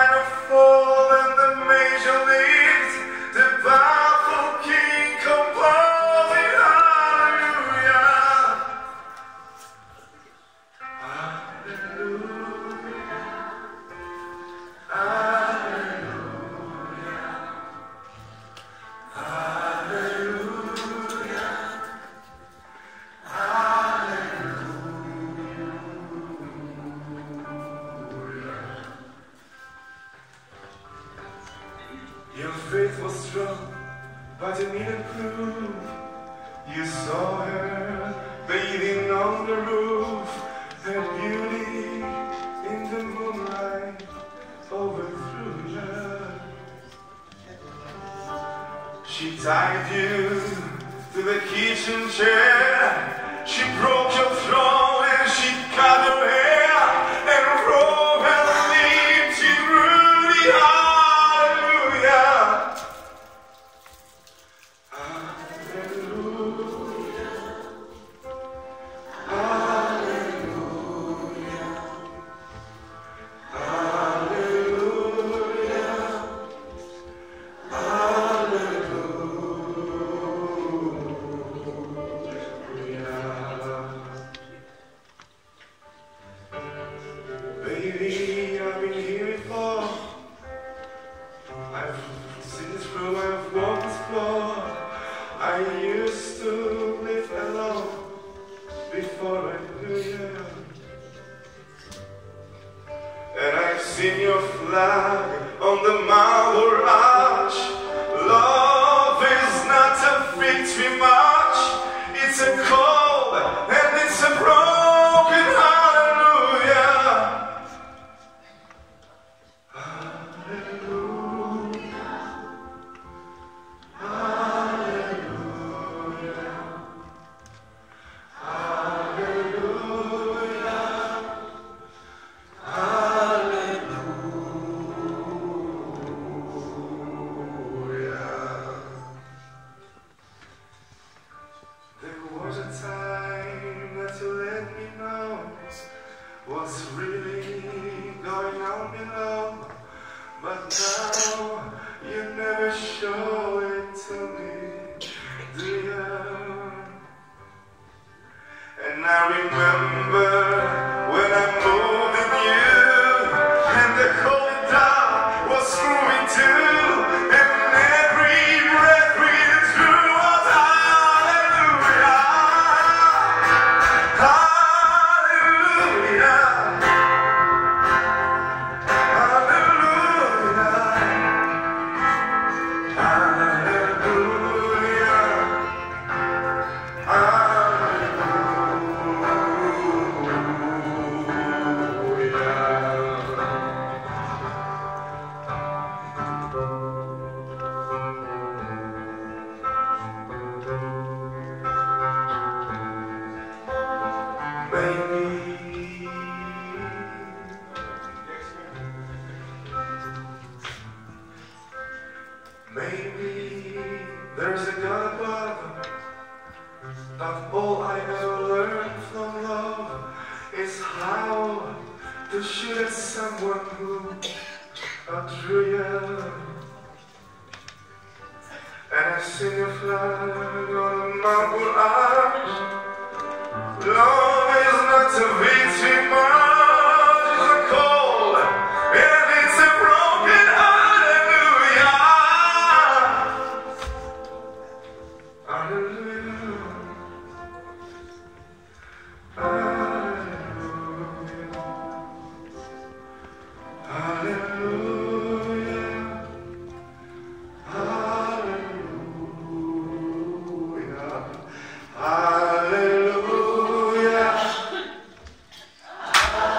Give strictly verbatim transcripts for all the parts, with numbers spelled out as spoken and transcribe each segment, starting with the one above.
the fall and the major leagues, the powerful King composing hallelujah. Hallelujah. Hallelujah. Hallelujah. Your faith was strong, but it needed proof. You saw her bathing on the roof, her beauty in the moonlight overthrew you. She tied you to the kitchen chair, she broke your throne and she cut your hair and rolled her lips in Rudy. Baby, I've been here before. I've seen this room, I've walked this floor. I used to live alone before I knew you. And I've seen your flag on the marble arch. Love is not a victory march, it's a call and it's a broken hallelujah. Hallelujah. Hallelujah. Hallelujah. Hallelujah. There was a time that you let me know what's really going on below, but now you never show it to me, do you? And I remember when I moved in you, and the cold dark was screwing too, and every breath we drew was hallelujah. Hallelujah. Hallelujah. Maybe there's a God above, but all I ever learned from love is how to shoot at someone who outdrew you. And I've seen your flag on a marble arch. Love is not a victory march, it's a call, and it's a broken hallelujah. Hallelujah. Hallelujah. Hallelujah. Hallelujah. Hallelujah.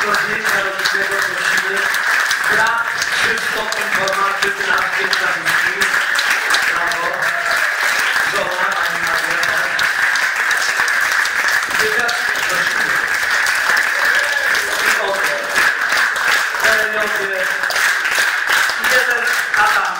do zdjęcia rodzicego prosimy. Brat Krzysztof Informatyczny na zdjęcia ludzi. Brawo. Żona, pani Maria. Wywiad prosimy. I oto. Tereniowie. Jeden Adam.